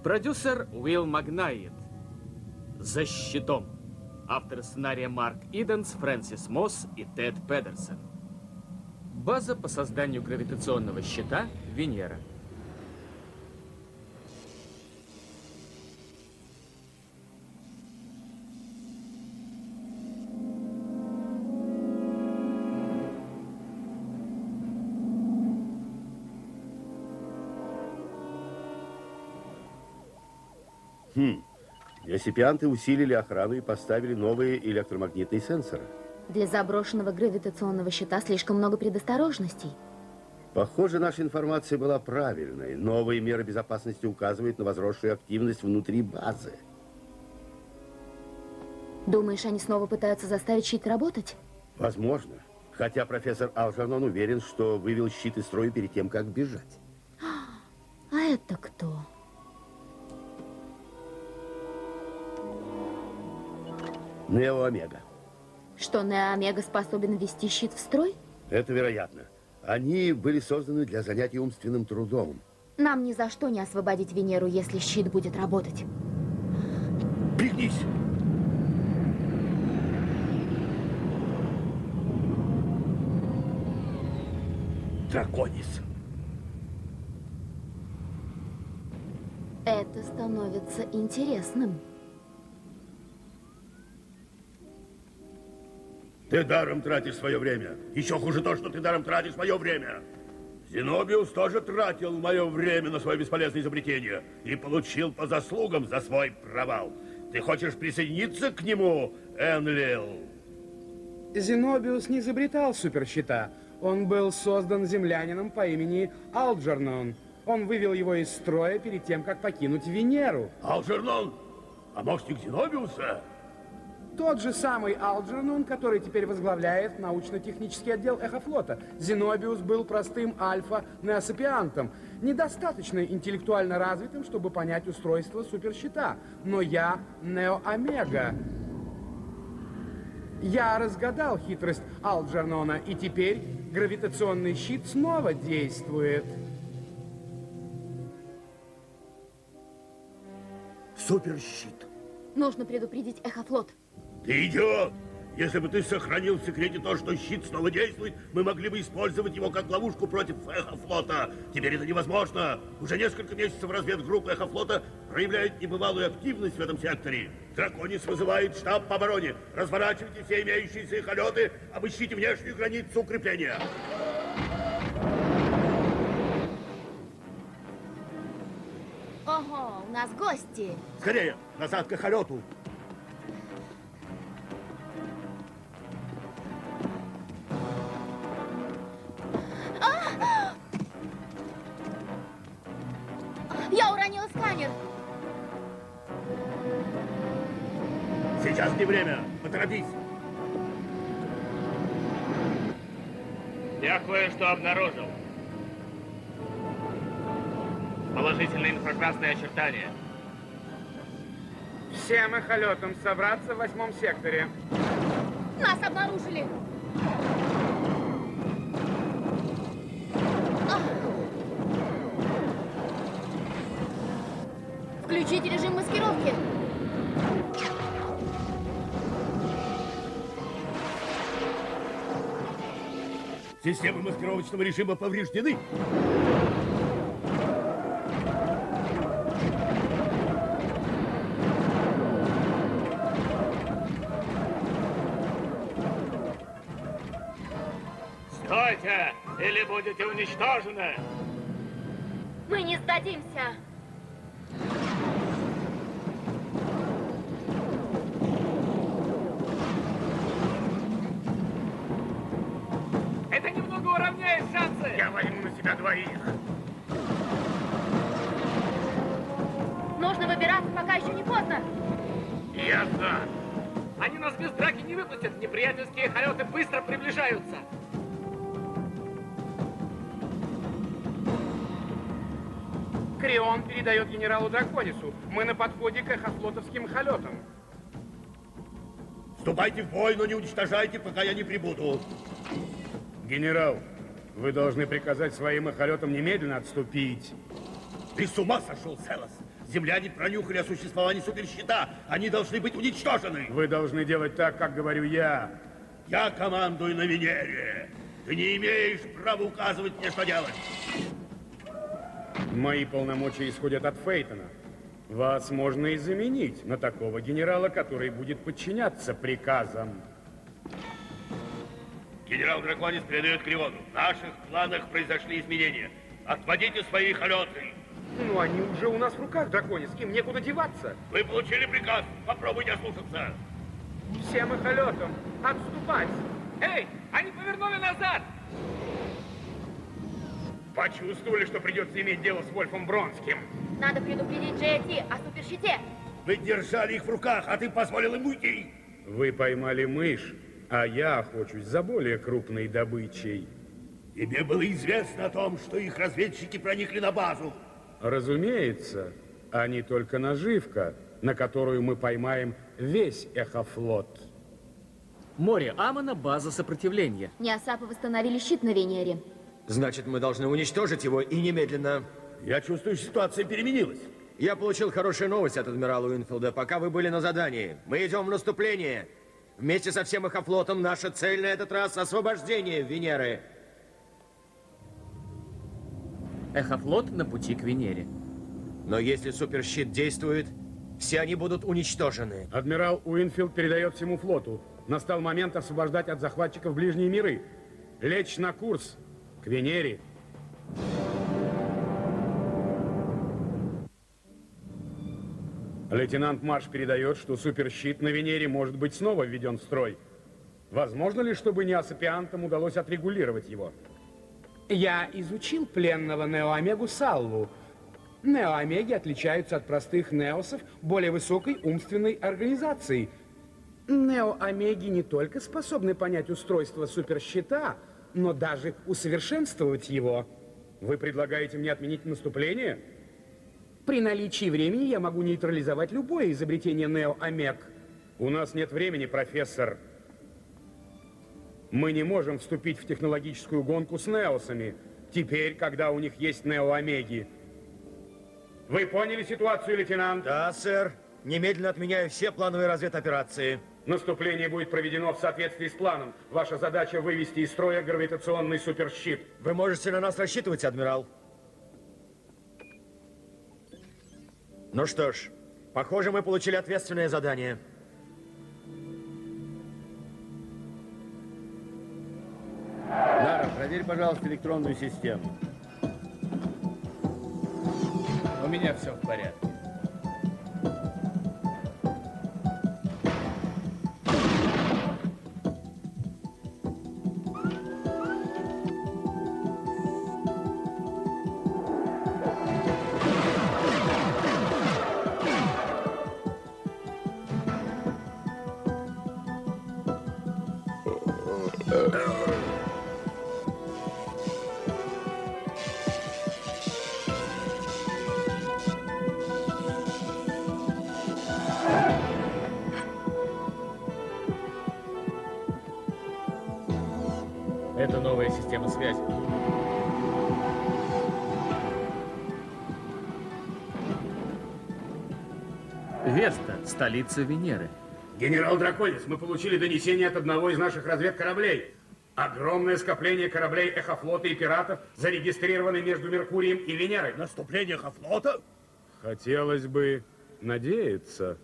Продюсер Уилл Магнайет. «За щитом». Авторы сценария Марк Иденс, Фрэнсис Мосс и Тед Педерсон. База по созданию гравитационного щита Венера. Реципианты усилили охрану и поставили новые электромагнитные сенсоры. Для заброшенного гравитационного щита слишком много предосторожностей. Похоже, наша информация была правильной. Новые меры безопасности указывают на возросшую активность внутри базы. Думаешь, они снова пытаются заставить щит работать? Возможно. Хотя профессор Алджернон уверен, что вывел щит из строя перед тем, как бежать. А это кто? Нео Омега. Что, Нео Омега способен ввести щит в строй? Это вероятно. Они были созданы для занятий умственным трудом. Нам ни за что не освободить Венеру, если щит будет работать. Пригнись! Драконис. Это становится интересным. Ты даром тратишь свое время. Еще хуже то, что ты даром тратишь мое время. Зенобиус тоже тратил мое время на свое бесполезное изобретение и получил по заслугам за свой провал. Ты хочешь присоединиться к нему, Энлил? Зенобиус не изобретал суперщита. Он был создан землянином по имени Алджернон. Он вывел его из строя перед тем, как покинуть Венеру. Алджернон? Помощник Зенобиуса? Тот же самый Алджернон, который теперь возглавляет научно-технический отдел Эхофлота. Зенобиус был простым альфа-неосапиантом, недостаточно интеллектуально развитым, чтобы понять устройство суперщита. Но я Нео-Омега. Я разгадал хитрость Алджернона, и теперь гравитационный щит снова действует. Суперщит. Нужно предупредить Эхофлот. Ты идиот! Если бы ты сохранил в секрете то, что щит снова действует, мы могли бы использовать его как ловушку против Эхофлота. Теперь это невозможно. Уже несколько месяцев разведгруппа Эхофлота проявляет небывалую активность в этом секторе. Драконис вызывает штаб по обороне. Разворачивайте все имеющиеся эхолеты, обыщите внешнюю границу укрепления. Ого, у нас гости. Скорее, назад к эхолету. Я уронила сканер. Сейчас не время. Поторопись. Я кое-что обнаружил. Положительные инфракрасные очертания. Всем эхолетам собраться в 8-м секторе. Нас обнаружили. Включите режим маскировки. Системы маскировочного режима повреждены. Стойте, или будете уничтожены! Мы не сдадимся. Это немного уравняет шансы! Я возьму на себя двоих. Нужно выбираться, пока еще не поздно. Я за. Они нас без драки не выпустят. Неприятельские эхолеты быстро приближаются. Крион передает генералу Драконису. Мы на подходе к эхофлотовским эхолетам. Вступайте в бой, но не уничтожайте, пока я не прибуду. Генерал, вы должны приказать своим эхолетам немедленно отступить. Ты с ума сошел, Селос? Земляне пронюхали о существовании суперщита. Они должны быть уничтожены. Вы должны делать так, как говорю я. Я командую на Венере. Ты не имеешь права указывать мне, что делать. Мои полномочия исходят от Фейтона. Вас можно и заменить на такого генерала, который будет подчиняться приказам. Генерал Драконис передает Кривону. В наших планах произошли изменения. Отводите свои холоты. Ну, они уже у нас в руках, Драконис, им некуда деваться. Вы получили приказ. Попробуйте ослушаться. Всем эхолетам отступать. Эй, они повернули назад! Почувствовали, что придется иметь дело с Вольфом Бронским. Надо предупредить JT о суперщите. Вы держали их в руках, а ты позволил им уйти. Вы поймали мышь, а я охочусь за более крупной добычей. Тебе было известно о том, что их разведчики проникли на базу. Разумеется, они только наживка, на которую мы поймаем весь эхофлот. Море Амона — база сопротивления. Неосапы восстановили щит на Венере. Значит, мы должны уничтожить его и немедленно. Я чувствую, ситуация переменилась. Я получил хорошую новость от адмирала Уинфилда, пока вы были на задании. Мы идем в наступление. Вместе со всем эхофлотом наша цель на этот раз — освобождение Венеры. Эхофлот на пути к Венере. Но если суперщит действует, все они будут уничтожены. Адмирал Уинфилд передает всему флоту. Настал момент освобождать от захватчиков ближние миры. Лечь на курс к Венере. Лейтенант Марш передает, что суперщит на Венере может быть снова введен в строй. Возможно ли, чтобы неосапиантам удалось отрегулировать его? Я изучил пленного Неоомегу Саллу. Неоомеги отличаются от простых неосов более высокой умственной организацией. Неоомеги не только способны понять устройство суперщита, но даже усовершенствовать его. Вы предлагаете мне отменить наступление? При наличии времени я могу нейтрализовать любое изобретение Неоомег. У нас нет времени, профессор. Мы не можем вступить в технологическую гонку с неосами, теперь, когда у них есть неоомеги. Вы поняли ситуацию, лейтенант? Да, сэр. Немедленно отменяю все плановые разведоперации. Наступление будет проведено в соответствии с планом. Ваша задача — вывести из строя гравитационный суперщит. Вы можете на нас рассчитывать, адмирал. Ну что ж, похоже, мы получили ответственное задание. Лара, проверь, пожалуйста, электронную систему. У меня все в порядке. Это новая система связи. Веста — столица Венеры. Генерал Драконис, мы получили донесение от одного из наших разведкораблей. Огромное скопление кораблей эхофлота и пиратов зарегистрированы между Меркурием и Венерой. Наступление эхофлота? Хотелось бы надеяться.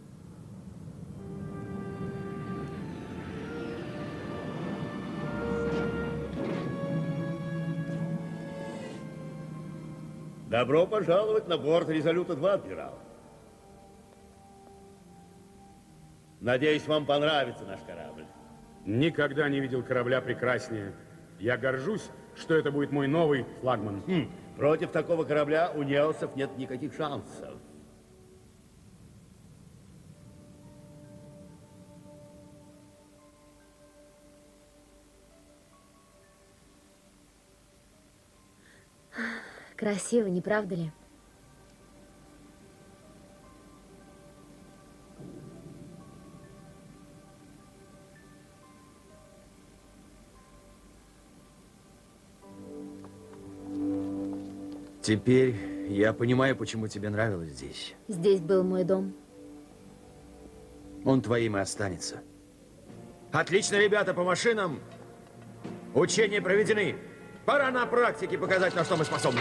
Добро пожаловать на борт Резолюта-2, адмирал. Надеюсь, вам понравится наш корабль. Никогда не видел корабля прекраснее. Я горжусь, что это будет мой новый флагман. Против такого корабля у неосов нет никаких шансов. Красиво, не правда ли? Теперь Я понимаю, почему тебе нравилось здесь. Здесь был мой дом. Он твоим и останется. Отлично, ребята, по машинам. Учения проведены. Пора на практике показать, на что мы способны.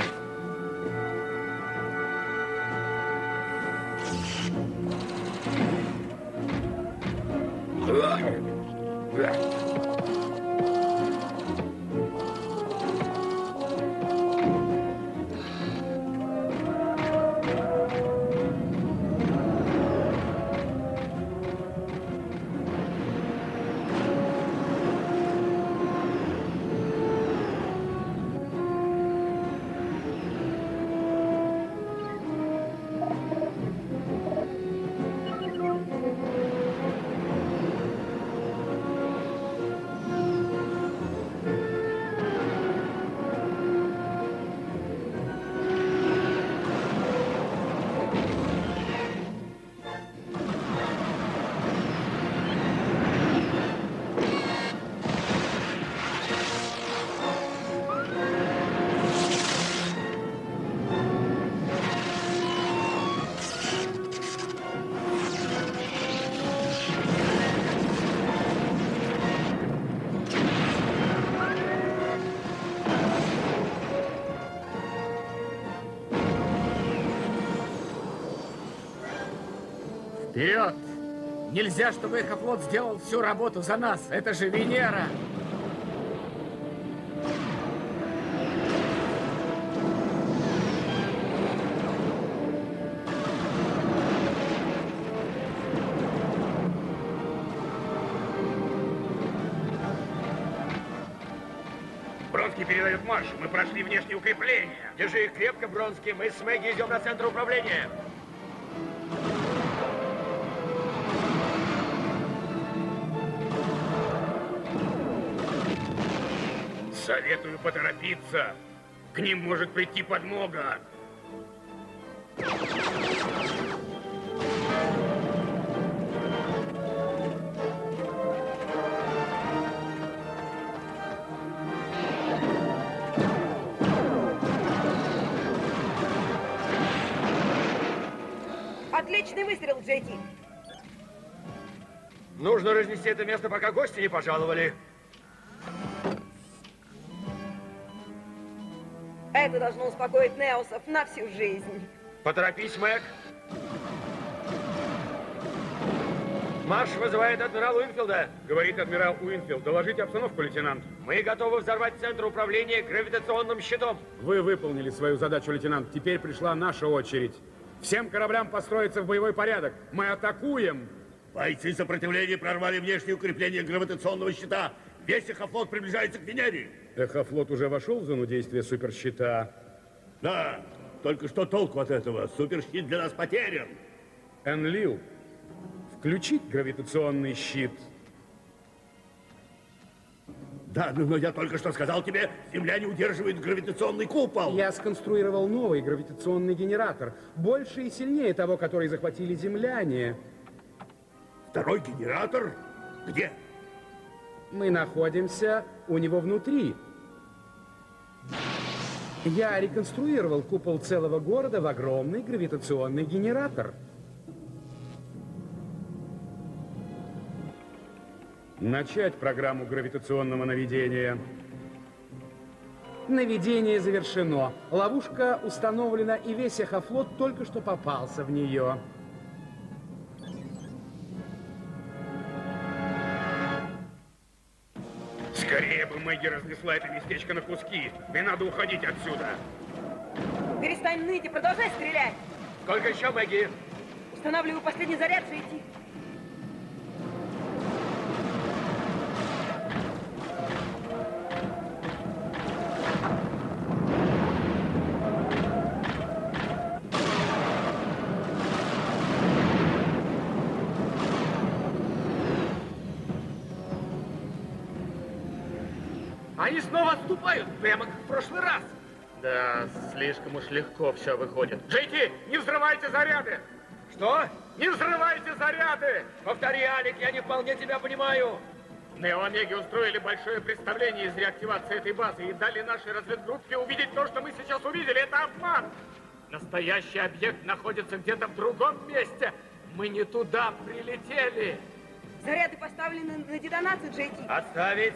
Вперед! Нельзя, чтобы Эхофлот сделал всю работу за нас. Это же Венера. Бронский передает марш. Мы прошли внешние укрепления. Держи их крепко, Бронский. Мы с Мэгги идем на центр управления. Советую поторопиться. К ним может прийти подмога. Отличный выстрел, Джейти. Нужно разнести это место, пока гости не пожаловали. Это должно успокоить неосов на всю жизнь. Поторопись, Мэг. Марш вызывает адмирал Уинфилда. Говорит адмирал Уинфилд. Доложите обстановку, лейтенант. Мы готовы взорвать центр управления гравитационным щитом. Вы выполнили свою задачу, лейтенант. Теперь пришла наша очередь. Всем кораблям построиться в боевой порядок. Мы атакуем. Бойцы сопротивления прорвали внешние укрепления гравитационного щита. Весь Эхофлот приближается к Венере. Эхофлот уже вошел в зону действия суперщита. Да, только что толку от этого? Суперщит для нас потерян. Энлил, включить гравитационный щит. Да, но я только что сказал тебе, Земля не удерживает гравитационный купол. Я сконструировал новый гравитационный генератор. Больше и сильнее того, который захватили земляне. Второй генератор? Где? Мы находимся у него внутри. Я реконструировал купол целого города в огромный гравитационный генератор. Начать программу гравитационного наведения. Наведение завершено. Ловушка установлена, и весь Эхофлот только что попался в нее. Скорее бы Мэгги разнесла это местечко на куски. Мне надо уходить отсюда. Перестань ныть и продолжай стрелять. Сколько еще, Мэгги? Устанавливаю последний заряд, Джейти. Они снова отступают, прямо как в прошлый раз. Да, слишком уж легко все выходит. Джейти, не взрывайте заряды! Что? Не взрывайте заряды! Повтори, Алик, я не вполне тебя понимаю. Нео-Омеги устроили большое представление из реактивации этой базы и дали нашей разведгруппе увидеть то, что мы сейчас увидели. Это обман! Настоящий объект находится где-то в другом месте. Мы не туда прилетели. Заряды поставлены на детонацию, JT. Отставить.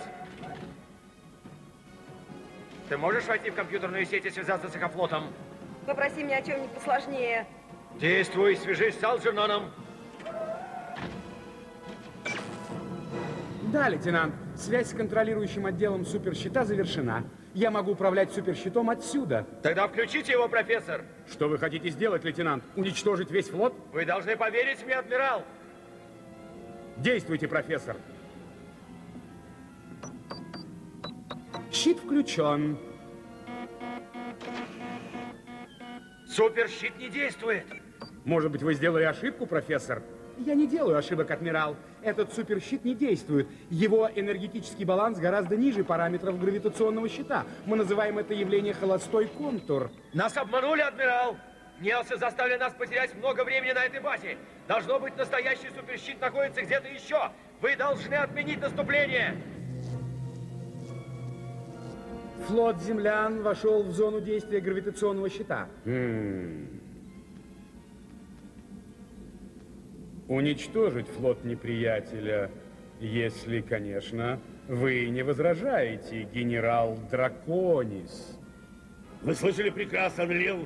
Ты можешь войти в компьютерную сеть и связаться с Эхофлотом? Попроси меня о чем-нибудь посложнее. Действуй, свяжись с Алджерноном. Да, лейтенант. Связь с контролирующим отделом суперщита завершена. Я могу управлять суперщитом отсюда. Тогда включите его, профессор. Что вы хотите сделать, лейтенант? Уничтожить весь флот? Вы должны поверить мне, адмирал. Действуйте, профессор. Щит включен. Суперщит не действует. Может быть, вы сделали ошибку, профессор? Я не делаю ошибок, адмирал. Этот суперщит не действует. Его энергетический баланс гораздо ниже параметров гравитационного щита. Мы называем это явление холостой контур. Нас обманули, адмирал. Нелсы заставили нас потерять много времени на этой базе. Должно быть, настоящий суперщит находится где-то еще. Вы должны отменить наступление. Флот землян вошел в зону действия гравитационного щита. Уничтожить флот неприятеля, если, конечно, вы не возражаете, генерал Драконис. Вы слышали приказ, Анрил?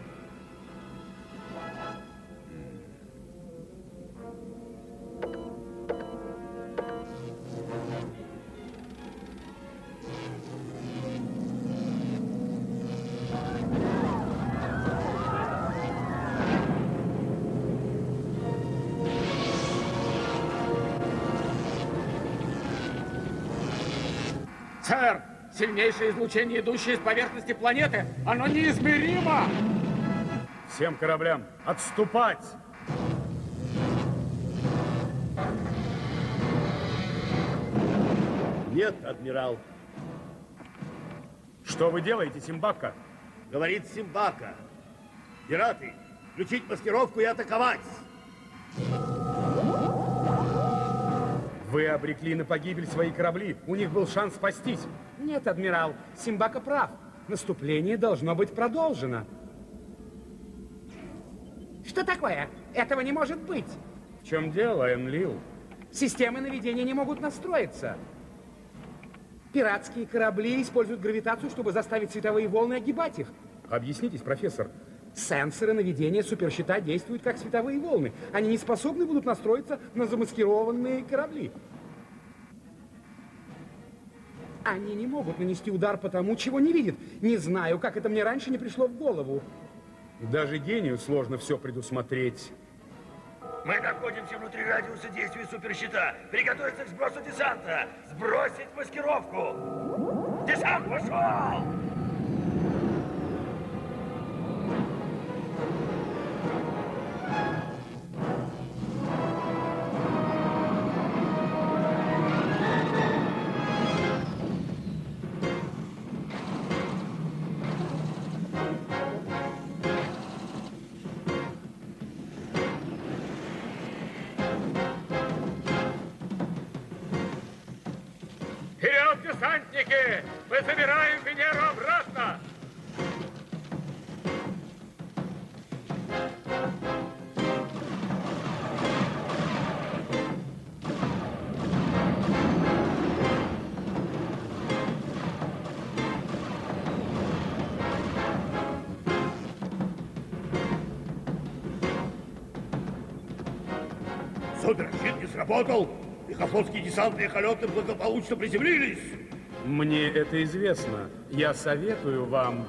Сэр, сильнейшее излучение, идущее с поверхности планеты, оно неизмеримо! Всем кораблям отступать! Нет, адмирал. Что вы делаете, Симбака? Говорит Симбака. Пираты, включить маскировку и атаковать! Вы обрекли на погибель свои корабли. У них был шанс спастись. Нет, адмирал, Симбака прав. Наступление должно быть продолжено. Что такое? Этого не может быть. В чем дело, Энлил? Системы наведения не могут настроиться. Пиратские корабли используют гравитацию, чтобы заставить световые волны огибать их. Объяснитесь, профессор. Сенсоры наведения суперщита действуют как световые волны. Они не способны будут настроиться на замаскированные корабли. Они не могут нанести удар по тому, чего не видят. Не знаю, как это мне раньше не пришло в голову. Даже гению сложно все предусмотреть. Мы находимся внутри радиуса действия суперщита. Приготовиться к сбросу десанта. Сбросить маскировку. Десант пошел! Вперед, десантники! Мы забираем Венеру обратно! Суперщит не сработал. Эхофлотские десантные эхолеты благополучно приземлились. Мне это известно. Я советую вам...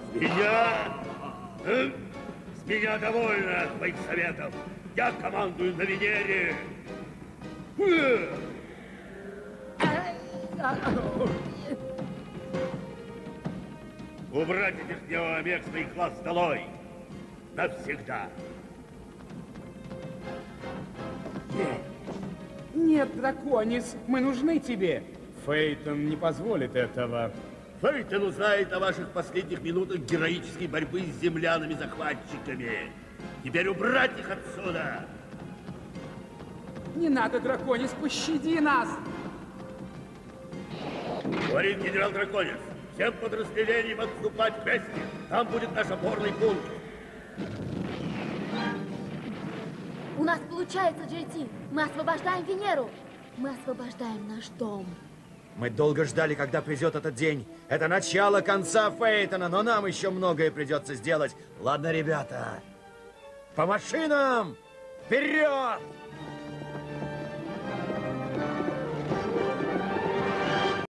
С меня довольно твоих советов. Я командую на Венере. Убрать этих неомех своих глаз долой. Навсегда. Нет, Драконис, мы нужны тебе. Фейтон не позволит этого. Фейтон узнает о ваших последних минутах героической борьбы с землянами-захватчиками. Теперь убрать их отсюда! Не надо, Драконис, пощади нас! Говорит генерал Драконис, всем подразделениям отступать к Весте. Там будет наш опорный пункт. У нас получается, JT. Мы освобождаем Венеру. Мы освобождаем наш дом. Мы долго ждали, когда придет этот день. Это начало конца Фейтона, но нам еще многое придется сделать. Ладно, ребята, по машинам! Вперед!